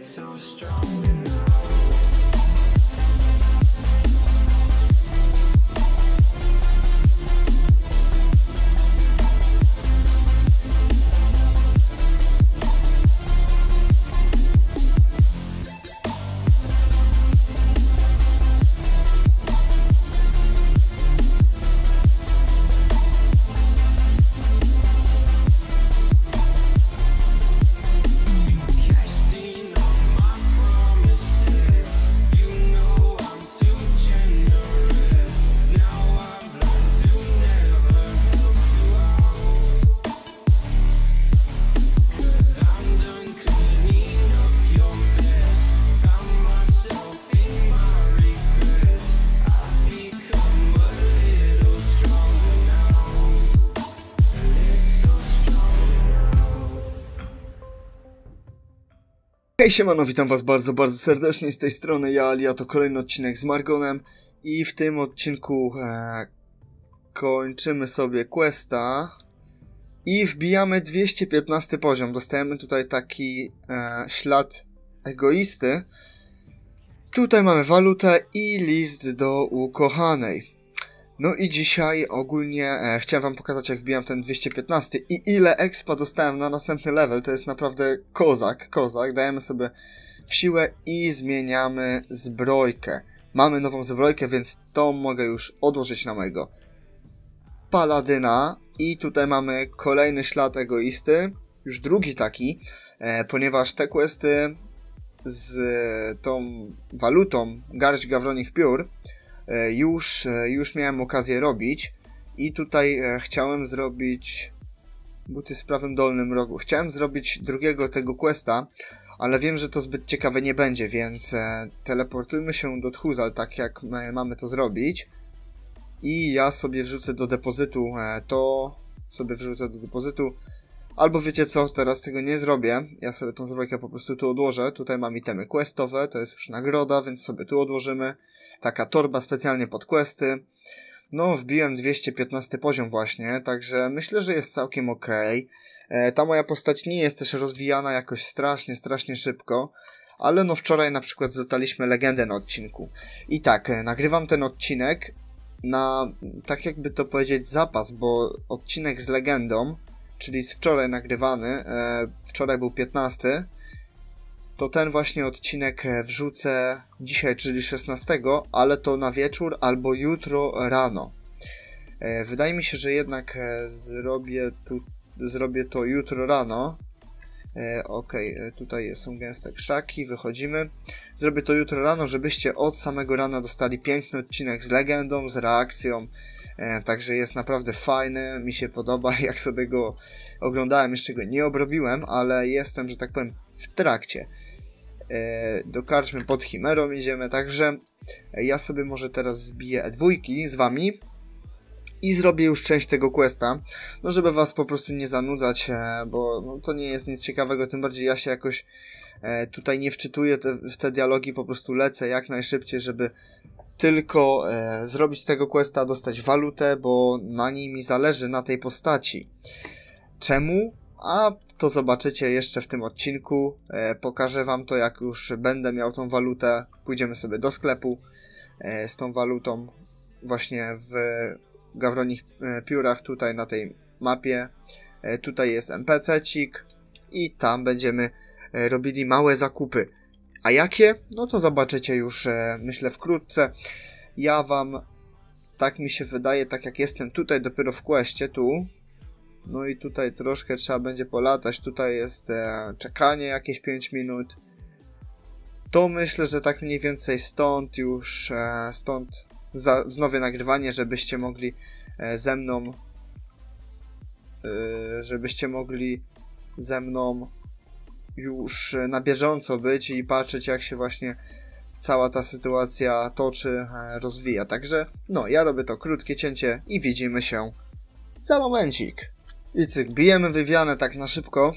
Hej siemano, witam was bardzo serdecznie, z tej strony ja, Ali, a to kolejny odcinek z Margonem i w tym odcinku kończymy sobie questa i wbijamy 215 poziom. Dostajemy tutaj taki ślad egoisty. Tutaj mamy walutę i list do ukochanej. No i dzisiaj ogólnie chciałem wam pokazać, jak wbijam ten 215 i ile expa dostałem na następny level. To jest naprawdę kozak. Dajemy sobie w siłę i zmieniamy zbrojkę. Mamy nową zbrojkę, więc to mogę już odłożyć na mojego paladyna. I tutaj mamy kolejny ślad egoisty, już drugi taki, ponieważ te questy z tą walutą garść gawronich piór już miałem okazję robić i tutaj chciałem zrobić buty z prawym dolnym rogu. Chciałem zrobić drugiego tego questa, ale wiem, że to zbyt ciekawe nie będzie, więc teleportujmy się do Tchuzal, tak jak mamy to zrobić. I ja sobie wrzucę do depozytu albo wiecie co, teraz tego nie zrobię. Ja sobie tą zbrojkę po prostu tu odłożę. Tutaj mam itemy questowe, to jest już nagroda, więc sobie tu odłożymy. Taka torba specjalnie pod questy. No, wbiłem 215 poziom właśnie, także myślę, że jest całkiem ok. Ta moja postać nie jest też rozwijana jakoś strasznie szybko. Ale no wczoraj na przykład zostaliśmy legendę na odcinku. I tak, nagrywam ten odcinek na, tak jakby to powiedzieć, zapas, bo odcinek z legendą, czyli z wczoraj nagrywany, wczoraj był 15, to ten właśnie odcinek wrzucę dzisiaj, czyli 16, ale to na wieczór albo jutro rano. Wydaje mi się, że jednak zrobię to jutro rano. Ok, tutaj są gęste krzaki, wychodzimy. Zrobię to jutro rano, żebyście od samego rana dostali piękny odcinek z legendą, z reakcją. Także jest naprawdę fajny, mi się podoba, jak sobie go oglądałem, jeszcze go nie obrobiłem, ale jestem, że tak powiem, w trakcie. Do karczmy pod Chimerą idziemy, także ja sobie może teraz zbiję E2 z wami i zrobię już część tego questa, no żeby was po prostu nie zanudzać, bo no, to nie jest nic ciekawego, tym bardziej ja się jakoś tutaj nie wczytuję w te dialogi, po prostu lecę jak najszybciej, żeby tylko zrobić tego questa, dostać walutę, bo na niej mi zależy, na tej postaci. Czemu? A to zobaczycie jeszcze w tym odcinku. Pokażę wam to, jak już będę miał tą walutę. Pójdziemy sobie do sklepu z tą walutą właśnie w gawronich piórach, tutaj na tej mapie. Tutaj jest NPC-cik i tam będziemy robili małe zakupy. A jakie? No to zobaczycie już, myślę, wkrótce. Ja wam, tak mi się wydaje, tak jak jestem tutaj dopiero w questie, tu. No i tutaj troszkę trzeba będzie polatać. Tutaj jest czekanie jakieś 5 minut. To myślę, że tak mniej więcej stąd już, wznowię nagrywanie, żebyście mogli ze mną już na bieżąco być i patrzeć, jak się właśnie cała ta sytuacja toczy, rozwija. Także no, ja robię to krótkie cięcie i widzimy się za momencik. I cyk, bijemy wywianę tak na szybko.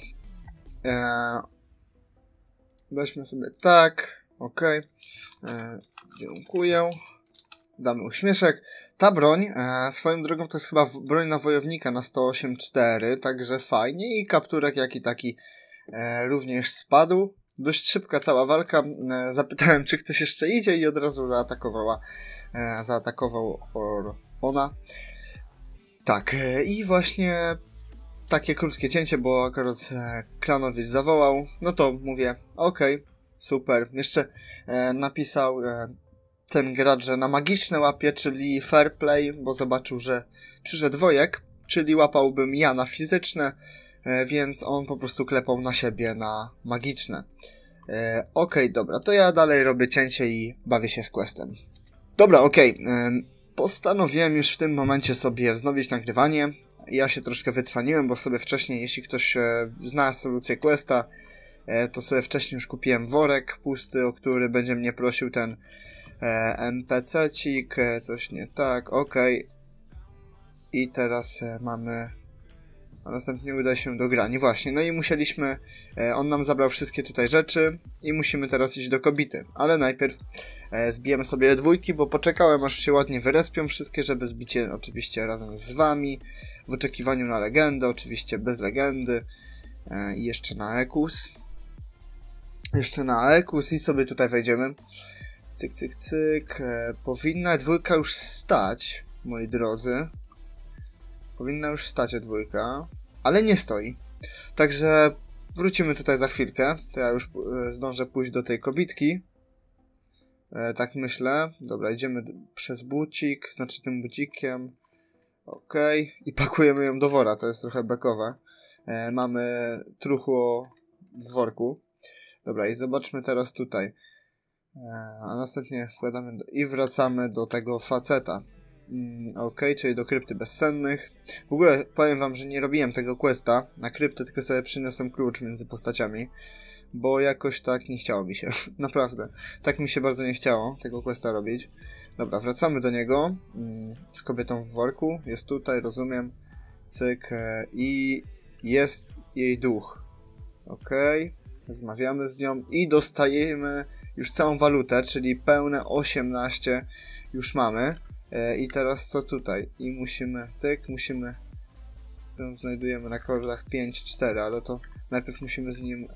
Weźmy sobie tak, ok. Dziękuję. Damy uśmieszek. Ta broń, swoją drogą, to jest chyba broń na wojownika na 108.4, także fajnie. I kapturek jaki taki również spadł. dość szybka cała walka. Zapytałem, czy ktoś jeszcze idzie i od razu zaatakował ona. Tak, i właśnie takie krótkie cięcie, bo akurat Klanowiec zawołał. No to mówię, okej, super. Jeszcze napisał ten gracz, że na magiczne łapie, czyli fair play, bo zobaczył, że przyszedł Wojek, czyli łapałbym ja na fizyczne, więc on po prostu klepał na siebie na magiczne. Okej, dobra, to ja dalej robię cięcie i bawię się z questem. Dobra, postanowiłem już w tym momencie sobie wznowić nagrywanie. Ja się troszkę wycwaniłem, bo sobie wcześniej, jeśli ktoś zna solucję questa, to sobie wcześniej już kupiłem worek pusty, o który będzie mnie prosił ten NPC-cik, coś nie tak, okej. I teraz mamy... A następnie uda się do grani. Właśnie, no i musieliśmy... on nam zabrał wszystkie tutaj rzeczy i musimy teraz iść do Kobity. Ale najpierw zbijemy sobie dwójki, bo poczekałem, aż się ładnie wyrespią wszystkie, żeby zbić je oczywiście razem z wami. W oczekiwaniu na legendę, oczywiście bez legendy. I jeszcze na Ekus. I sobie tutaj wejdziemy. Cyk, cyk, cyk. Powinna dwójka już stać, moi drodzy. Powinna już stać dwójka, ale nie stoi. Także wrócimy tutaj za chwilkę. To ja już zdążę pójść do tej kobitki. Tak myślę. Dobra, idziemy przez bucik, znaczy tym bucikiem. Okej. I pakujemy ją do wora, to jest trochę bekowe. Mamy truchło w worku. Dobra, i zobaczmy teraz tutaj. A następnie wkładamy i wracamy do tego faceta. Okej, czyli do krypty bezsennych. W ogóle powiem wam, że nie robiłem tego questa na kryptę, tylko sobie przyniosłem klucz między postaciami, bo jakoś tak nie chciało mi się. Naprawdę. Tak mi się bardzo nie chciało tego questa robić. Dobra, wracamy do niego. Z kobietą w worku. Jest tutaj, rozumiem. Cyk. I jest jej duch. Okej. Rozmawiamy z nią i dostajemy już całą walutę, czyli pełne 18 już mamy. I teraz co tutaj? I musimy, musimy, ją znajdujemy na kordach 5-4, ale to najpierw musimy z nim,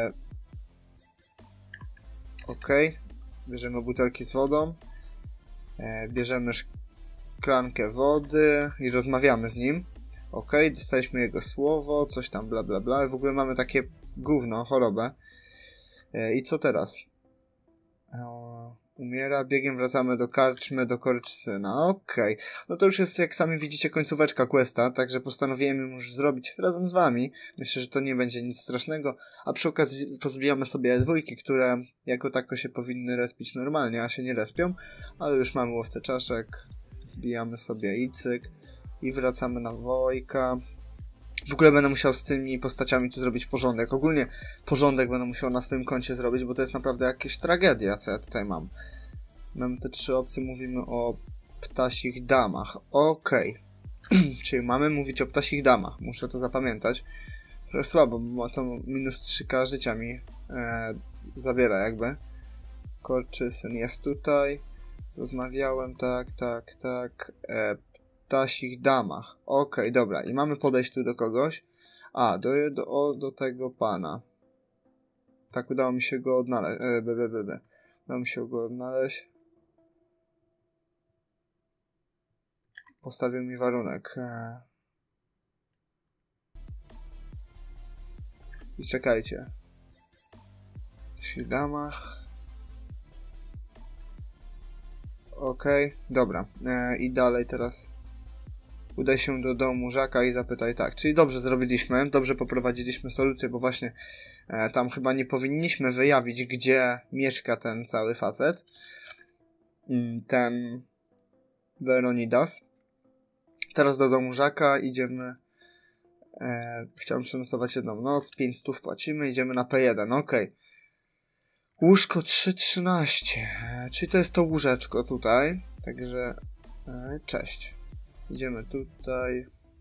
okej, bierzemy butelki z wodą, bierzemy szklankę wody i rozmawiamy z nim, okej, dostaliśmy jego słowo, coś tam bla bla bla, w ogóle mamy takie gówno, chorobę. I co teraz? Umiera, biegiem wracamy do karczmy, do Korczsyna. Okej. No to już jest, jak sami widzicie, końcóweczka questa, także postanowiłem ją już zrobić razem z wami. Myślę, że to nie będzie nic strasznego. A przy okazji pozbijamy sobie dwójki, które jako tako się powinny respić normalnie, a się nie respią. Ale już mamy łowcę czaszek. Zbijamy sobie icyk. I wracamy na Wojka. W ogóle będę musiał z tymi postaciami tu zrobić porządek. Ogólnie porządek będę musiał na swoim koncie zrobić, bo to jest naprawdę jakaś tragedia, co ja tutaj mam. Mamy te 3 opcje, mówimy o ptasich damach. Okej. Czyli mamy mówić o ptasich damach. Muszę to zapamiętać. Trochę słabo, bo to minus 3K życia mi zabiera jakby. Korczysyn jest tutaj. Rozmawiałem, tak. Ptasich damach. Okej, dobra. I mamy podejść tu do kogoś. A, do tego pana. Tak, udało mi się go odnaleźć. Udało mi się go odnaleźć. Postawił mi warunek. I czekajcie. W ptasich damach. Okej, dobra. I dalej teraz udaj się do domu Żaka i zapytaj tak. Czyli dobrze zrobiliśmy, dobrze poprowadziliśmy solucję, bo właśnie tam chyba nie powinniśmy wyjawić, gdzie mieszka ten cały facet. Ten Veronidas. Teraz do domu Żaka idziemy. Chciałem przenocować jedną noc, 500 płacimy, idziemy na P1, okej. Łóżko 3,13, czyli to jest to łóżeczko tutaj, także cześć. Idziemy tutaj,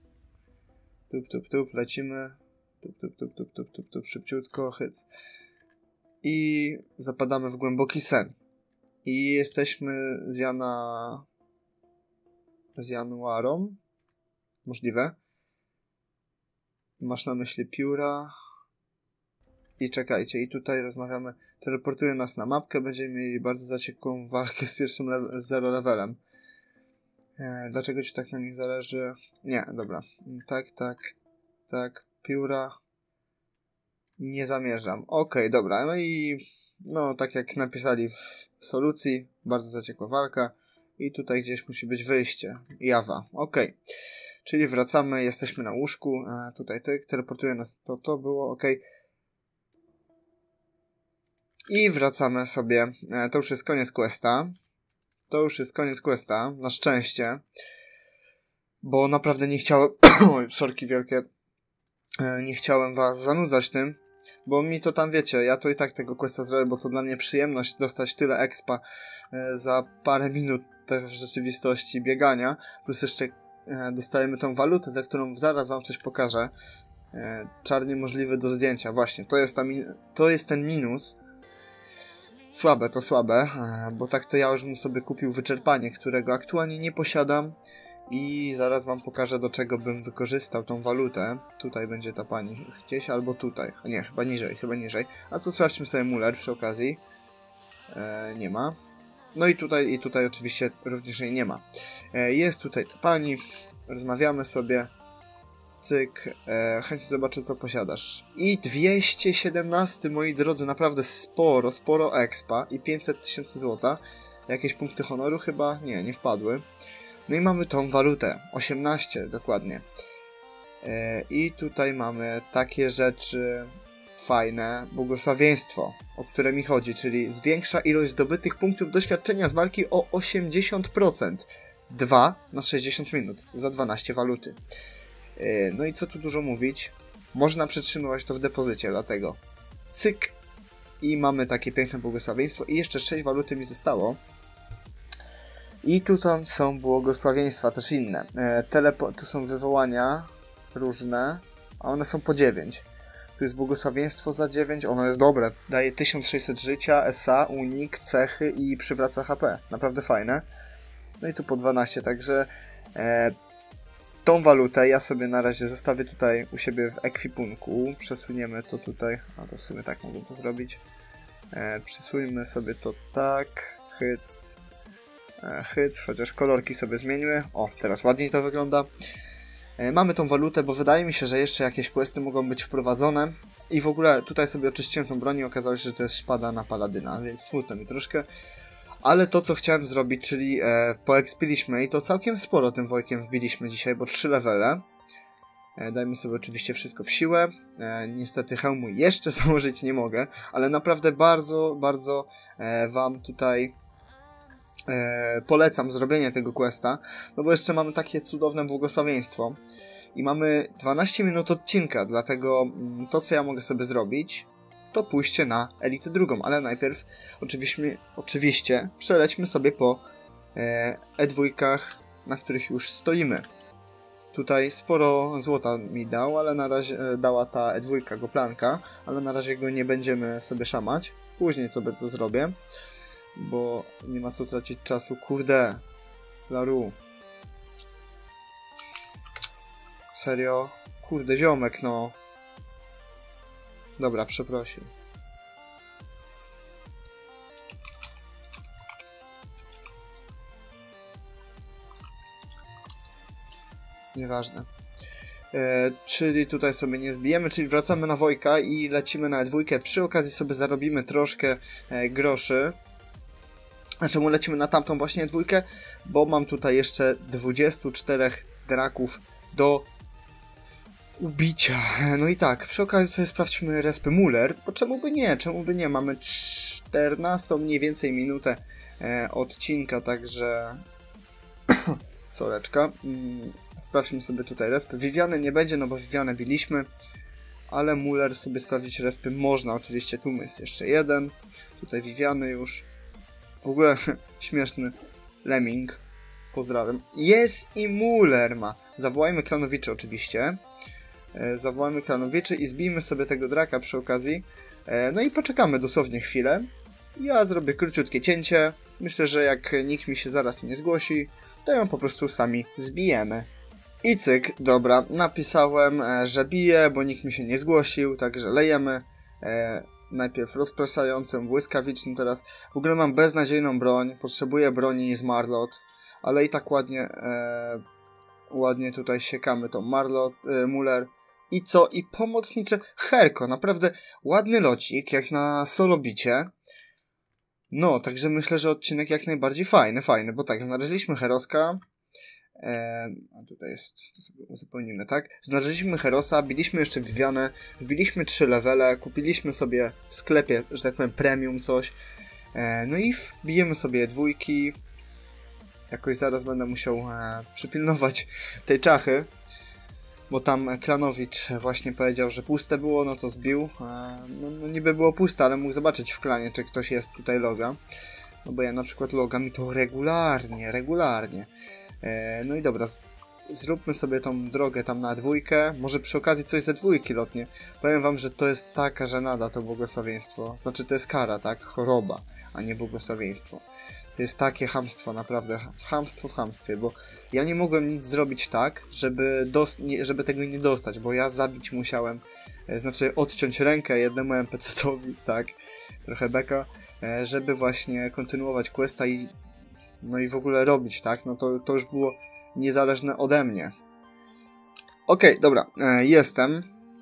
tup, lecimy, tup, szybciutko, hyc. I zapadamy w głęboki sen. I jesteśmy z Januarą, możliwe. Masz na myśli pióra. I czekajcie, i tutaj rozmawiamy, teleportuje nas na mapkę, będziemy mieli bardzo zaciekłą walkę z pierwszym zero levelem. Dlaczego ci tak na nich zależy? Nie, dobra. Tak, pióra. Nie zamierzam. Okej, dobra, no i no tak jak napisali w solucji, bardzo zaciekła walka i tutaj gdzieś musi być wyjście. Jawa, okej. Czyli wracamy, jesteśmy na łóżku, tutaj teleportuje nas, to było, okej. I wracamy sobie, to już jest koniec questa. Na szczęście. Bo naprawdę nie chciałem, oj, sorki wielkie, nie chciałem was zanudzać tym. Bo mi to tam, wiecie, ja to i tak tego questa zrobię, bo to dla mnie przyjemność dostać tyle expa za parę minut w rzeczywistości biegania. Plus jeszcze dostajemy tą walutę, za którą zaraz wam coś pokażę. Czarnie możliwy do zdjęcia, właśnie, to jest ten minus. Słabe, bo tak to ja już bym sobie kupił wyczerpanie, którego aktualnie nie posiadam. I zaraz wam pokażę, do czego bym wykorzystał tą walutę. Tutaj będzie ta pani gdzieś, albo tutaj. Nie, chyba niżej. A co, sprawdźmy sobie Muller przy okazji. Nie ma. No i tutaj oczywiście również jej nie ma. Jest tutaj ta pani. Rozmawiamy sobie. Cyk. Chętnie zobaczę, co posiadasz. I 217, moi drodzy, naprawdę sporo expa. I 500 000 złota. Jakieś punkty honoru chyba? Nie wpadły. No i mamy tą walutę, 18 dokładnie. I tutaj mamy takie rzeczy fajne, błogosławieństwo, o które mi chodzi, czyli zwiększa ilość zdobytych punktów doświadczenia z walki o 80%. 2 na 60 minut za 12 waluty. No i co tu dużo mówić, można przetrzymywać to w depozycie, dlatego cyk i mamy takie piękne błogosławieństwo i jeszcze 6 waluty mi zostało. I tu są błogosławieństwa też inne. Tu są wywołania różne, a one są po 9. Tu jest błogosławieństwo za 9, ono jest dobre. Daje 1600 życia, SA, unik, cechy i przywraca HP. Naprawdę fajne. No i tu po 12, także tą walutę ja sobie na razie zostawię tutaj u siebie w ekwipunku. Przesuniemy to tutaj, a to w sumie tak mogę to zrobić. Przesuńmy sobie to tak, hyc, chociaż kolorki sobie zmieniły. O, teraz ładniej to wygląda. Mamy tą walutę, bo wydaje mi się, że jeszcze jakieś questy mogą być wprowadzone. I w ogóle tutaj sobie oczyściłem tą broń i okazało się, że to jest szpada na paladyna, więc smutno mi troszkę. Ale to, co chciałem zrobić, czyli poekspiliśmy i to całkiem sporo tym Wojkiem wbiliśmy dzisiaj, bo 3 levele. Dajmy sobie oczywiście wszystko w siłę. Niestety hełmu jeszcze założyć nie mogę, ale naprawdę bardzo wam tutaj polecam zrobienie tego questa, no bo jeszcze mamy takie cudowne błogosławieństwo i mamy 12 minut odcinka, dlatego to, co ja mogę sobie zrobić, to pójście na elitę drugą, ale najpierw oczywiście przelećmy sobie po E2, na których już stoimy. Tutaj sporo złota mi dał, ale na razie dała ta E2 goplanka, ale na razie go nie będziemy sobie szamać, później sobie to zrobię. Bo nie ma co tracić czasu. Kurde. Laru. Serio? Kurde, ziomek, no. Dobra, przeprosił. Nieważne. Czyli tutaj sobie nie zbijemy, czyli wracamy na Wojka i lecimy na E2. Przy okazji sobie zarobimy troszkę groszy. Czemu lecimy na tamtą właśnie dwójkę? Bo mam tutaj jeszcze 24 draków do ubicia. No i tak, przy okazji sobie sprawdźmy respy Muller, bo czemu by nie? Mamy 14 mniej więcej minutę odcinka, także soreczka. Sprawdźmy sobie tutaj respy. Viviany nie będzie, no bo Vivianę biliśmy, ale Muller sobie sprawdzić respy można. Oczywiście tu jest jeszcze jeden, tutaj Viviany już. W ogóle śmieszny lemming. Pozdrawiam. Jest i Muller ma. Zawołajmy klanowiczy oczywiście. Zawołajmy klanowiczy i zbijmy sobie tego draka przy okazji. No i poczekamy dosłownie chwilę. Ja zrobię króciutkie cięcie. Myślę, że jak nikt mi się zaraz nie zgłosi, to ją po prostu sami zbijemy. I cyk, dobra, napisałem, że biję, bo nikt mi się nie zgłosił, także lejemy. Najpierw rozpraszającym, błyskawicznym teraz. W ogóle mam beznadziejną broń, potrzebuję broni z Marlot, ale i tak ładnie tutaj siekamy tą Muller. I co? I pomocnicze Herko, naprawdę ładny locik, jak na solo bicie. No, także myślę, że odcinek jak najbardziej fajny, bo tak, znaleźliśmy Heroska. A tutaj jest, uzupełnimy, tak? Znaleźliśmy Herosa, biliśmy jeszcze Vivianę, wbiliśmy 3 levele, kupiliśmy sobie w sklepie, że tak powiem, premium coś. No i wbijemy sobie dwójki. Jakoś zaraz będę musiał przypilnować tej czachy, bo tam Klanowicz właśnie powiedział, że puste było, no to zbił. No niby było puste, ale mógł zobaczyć w klanie, czy ktoś jest tutaj loga. No bo ja na przykład loga mi to regularnie. No i dobra, zróbmy sobie tą drogę tam na dwójkę. Może przy okazji coś ze dwójki lotnie. Powiem wam, że to jest taka żenada, to błogosławieństwo. Znaczy to jest kara, tak? Choroba, a nie błogosławieństwo. To jest takie chamstwo, naprawdę. Chamstwo w chamstwie, bo ja nie mogłem nic zrobić tak, żeby tego nie dostać, bo ja zabić musiałem, znaczy odciąć rękę jednemu NPC-towi, tak? Trochę beka, żeby właśnie kontynuować questa i no i w ogóle robić, tak? No to już było niezależne ode mnie. Okej, dobra, jestem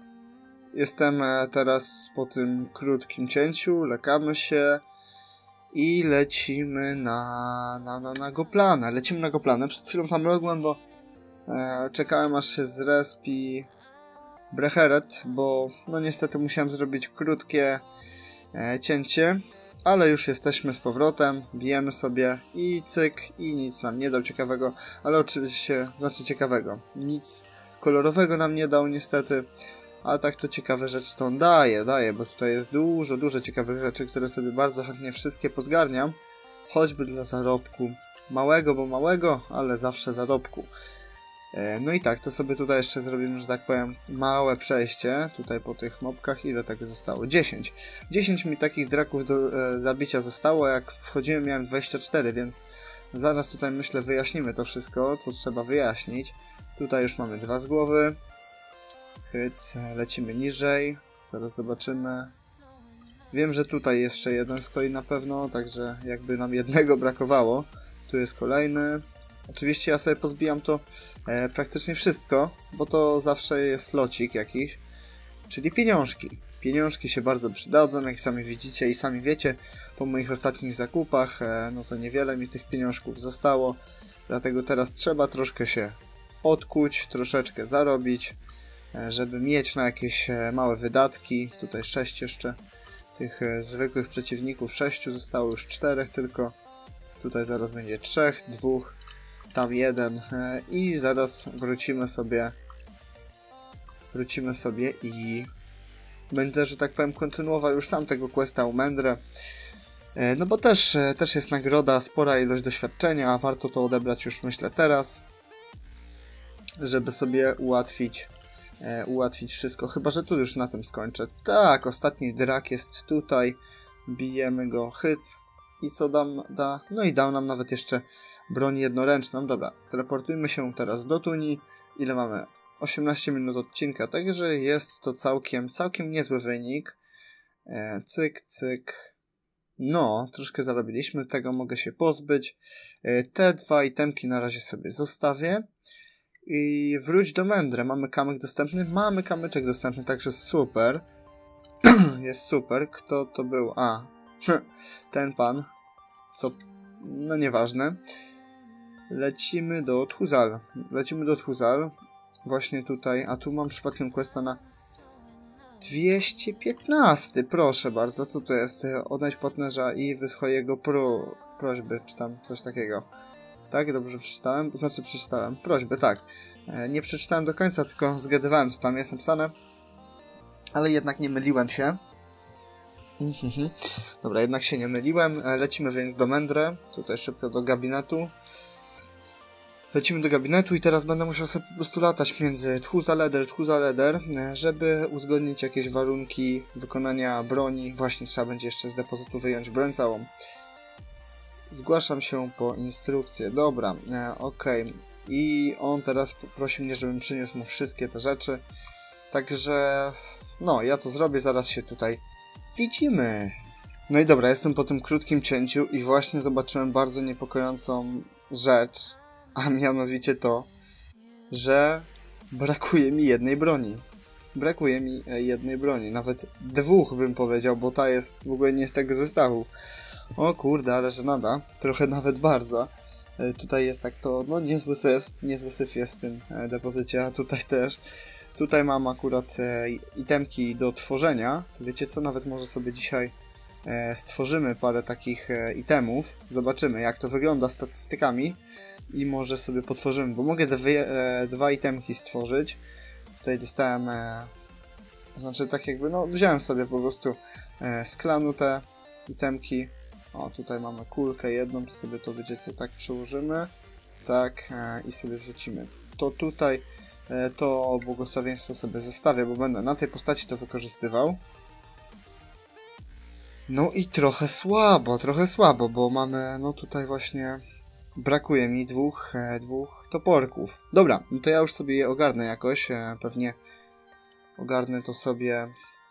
teraz po tym krótkim cięciu, lekamy się i lecimy na Goplanę. Lecimy na Goplanę. Przed chwilą tam logłem, bo czekałem aż się zrespi Brecheret, bo no niestety musiałem zrobić krótkie cięcie. Ale już jesteśmy z powrotem, bijemy sobie i cyk, i nic nam nie dał ciekawego, ale oczywiście, znaczy ciekawego, nic kolorowego nam nie dał niestety, a tak to ciekawe rzeczy to on daje, bo tutaj jest dużo ciekawych rzeczy, które sobie bardzo chętnie wszystkie pozgarniam, choćby dla zarobku, małego, ale zawsze zarobku. No i tak, to sobie tutaj jeszcze zrobimy, że tak powiem, małe przejście, tutaj po tych mobkach, ile tak zostało? 10. 10 mi takich draków do zabicia zostało, jak wchodziłem miałem 24, więc zaraz tutaj myślę wyjaśnimy to wszystko, co trzeba wyjaśnić. Tutaj już mamy 2 z głowy, hyc, lecimy niżej, zaraz zobaczymy. Wiem, że tutaj jeszcze jeden stoi na pewno, także jakby nam jednego brakowało, tu jest kolejny. Oczywiście ja sobie pozbijam to praktycznie wszystko, bo to zawsze jest locik jakiś, czyli pieniążki. Pieniążki się bardzo przydadzą, jak sami widzicie i sami wiecie, po moich ostatnich zakupach, no to niewiele mi tych pieniążków zostało, dlatego teraz trzeba troszkę się odkuć, troszeczkę zarobić, żeby mieć na jakieś małe wydatki. Tutaj 6 jeszcze tych zwykłych przeciwników, 6 zostało, już 4 tylko, tutaj zaraz będzie 3, 2, tam 1 i zaraz wrócimy sobie i będę, że tak powiem, kontynuował już sam tego questa u Mendre, no bo też jest nagroda, spora ilość doświadczenia, a warto to odebrać już myślę teraz, żeby sobie ułatwić wszystko, chyba że tu już na tym skończę. Tak, ostatni drak jest tutaj, bijemy go, hyc i co da? No i dał nam nawet jeszcze broń jednoręczną. Dobra, teleportujmy się teraz do Tuni. Ile mamy? 18 minut odcinka, także jest to całkiem niezły wynik. Cyk. No, troszkę zarobiliśmy, tego mogę się pozbyć. Te 2 itemki na razie sobie zostawię. I wróć do Mendre. Mamy kamyk dostępny? Mamy kamyczek dostępny, także super. Jest super. Kto to był? A, ten pan. Co? No nieważne. Lecimy do Thuzal. Właśnie tutaj. A tu mam przypadkiem questa na 215. Proszę bardzo. Co to jest? Odnajdź partnerza i wysłuchaj jego prośby. Czy tam coś takiego. Tak? Dobrze przeczytałem? Znaczy przeczytałem. Prośby, tak. Nie przeczytałem do końca, tylko zgadywałem, co tam jest napisane. Ale jednak nie myliłem się. Dobra, jednak się nie myliłem. Lecimy więc do Mendre. Tutaj szybko do gabinetu. Lecimy do gabinetu i teraz będę musiał sobie po prostu latać między Thuzal-Eder, żeby uzgodnić jakieś warunki wykonania broni. Właśnie trzeba będzie jeszcze z depozytu wyjąć broń całą. Zgłaszam się po instrukcję. Dobra, okej. I on teraz poprosił mnie, żebym przyniósł mu wszystkie te rzeczy. Także No, ja to zrobię, zaraz się tutaj widzimy. No i dobra, jestem po tym krótkim cięciu i właśnie zobaczyłem bardzo niepokojącą rzecz, a mianowicie to, że brakuje mi jednej broni. Brakuje mi jednej broni, nawet dwóch bym powiedział, bo ta jest w ogóle nie z tego zestawu. O kurde, ale żenada, trochę nawet bardzo. Tutaj jest tak to, no niezły syf jest w tym depozycie, a tutaj też. Tutaj mam akurat itemki do tworzenia, to wiecie co, nawet może sobie dzisiaj stworzymy parę takich itemów, zobaczymy jak to wygląda statystykami i może sobie potworzymy, bo mogę dwa itemki stworzyć. Tutaj dostałem, znaczy tak jakby, no wziąłem sobie po prostu z klanu te itemki. O, tutaj mamy kulkę jedną, to sobie to wiecie co, tak przełożymy, tak i sobie wrzucimy. To tutaj to błogosławieństwo sobie zostawię, bo będę na tej postaci to wykorzystywał. No i trochę słabo, bo mamy, no tutaj właśnie brakuje mi dwóch toporków. Dobra, no to ja już sobie je ogarnę jakoś, pewnie ogarnę to sobie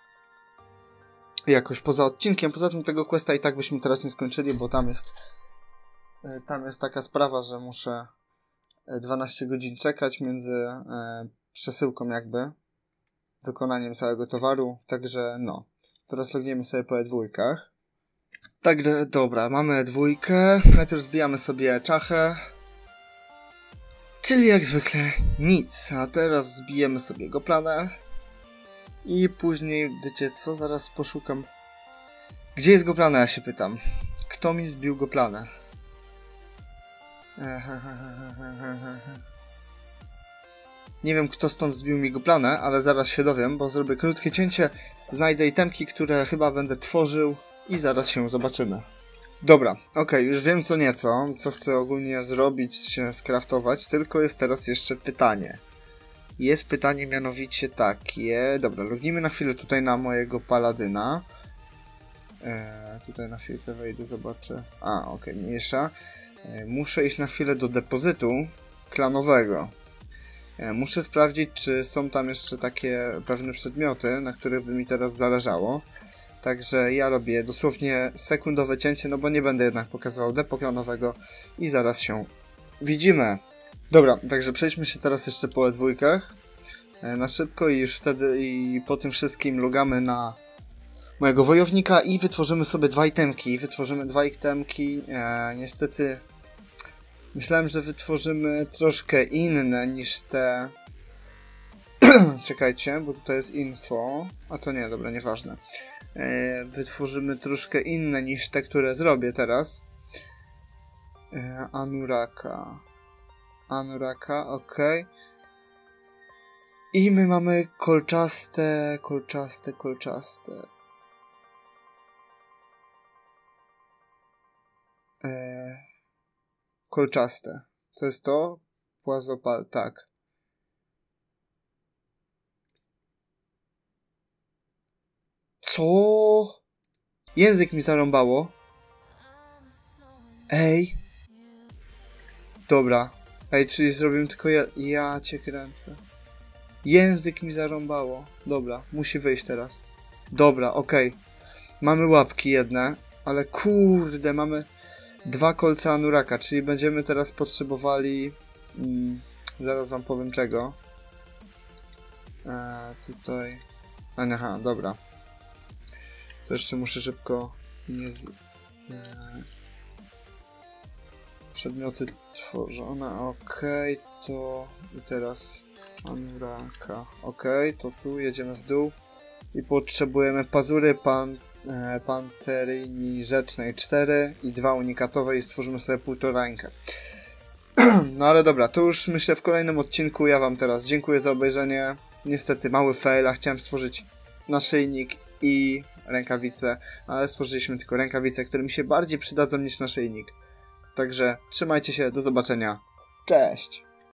jakoś poza odcinkiem. Poza tym tego questa i tak byśmy teraz nie skończyli, bo tam jest taka sprawa, że muszę 12 godzin czekać między przesyłką jakby, wykonaniem całego towaru, także no. Teraz logniemy sobie po E2. Także dobra, mamy E2. Najpierw zbijamy sobie czachę. Czyli jak zwykle nic. A teraz zbijemy sobie Goplanę. I później, wiecie co, zaraz poszukam. Gdzie jest Goplana, ja się pytam. Kto mi zbił Goplanę? Nie wiem, kto stąd zbił mi Goplanę, ale zaraz się dowiem, bo zrobię krótkie cięcie. Znajdę itemki, które chyba będę tworzył i zaraz się zobaczymy. Dobra, okej, już wiem co nieco, co chcę ogólnie zrobić, skraftować, tylko jest teraz jeszcze pytanie. Jest pytanie mianowicie takie, dobra, lognijmy na chwilę tutaj na mojego paladyna. Tutaj na chwilkę wejdę, zobaczę. A, okej, mniejsza. Muszę iść na chwilę do depozytu klanowego. Muszę sprawdzić, czy są tam jeszcze takie pewne przedmioty, na których by mi teraz zależało. Także ja robię dosłownie sekundowe cięcie, no bo nie będę jednak pokazywał depo klanowego i zaraz się widzimy. Dobra, także przejdźmy się teraz jeszcze po E2 na szybko i już wtedy i po tym wszystkim logamy na mojego wojownika i wytworzymy sobie dwa itemki. Niestety myślałem, że wytworzymy troszkę inne niż te... Czekajcie, bo tutaj jest info. A to nie, dobra, nieważne. Wytworzymy troszkę inne niż te, które zrobię teraz. Anuraka, ok. I my mamy kolczaste. Kolczaste. To jest to? Płazopal, tak. Co? Język mi zarąbało. Ej. Dobra. Ej, czyli zrobimy tylko ja cię kręcę. Język mi zarąbało. Dobra, musi wyjść teraz. Dobra, okej. Mamy łapki jedne, ale kurde, mamy dwa kolce Anuraka, czyli będziemy teraz potrzebowali... zaraz wam powiem czego. Tutaj... Aha, dobra. To jeszcze muszę szybko... Przedmioty tworzone, okej, to... I teraz... Anuraka, okej, to tu jedziemy w dół. I potrzebujemy pazury panteryni rzecznej 4 i 2 unikatowe i stworzymy sobie półtorańkę. No ale dobra, to już myślę w kolejnym odcinku. Ja wam teraz dziękuję za obejrzenie. Niestety mały fail, a chciałem stworzyć naszyjnik i rękawice, ale stworzyliśmy tylko rękawice, które mi się bardziej przydadzą niż naszyjnik. Także trzymajcie się, do zobaczenia. Cześć!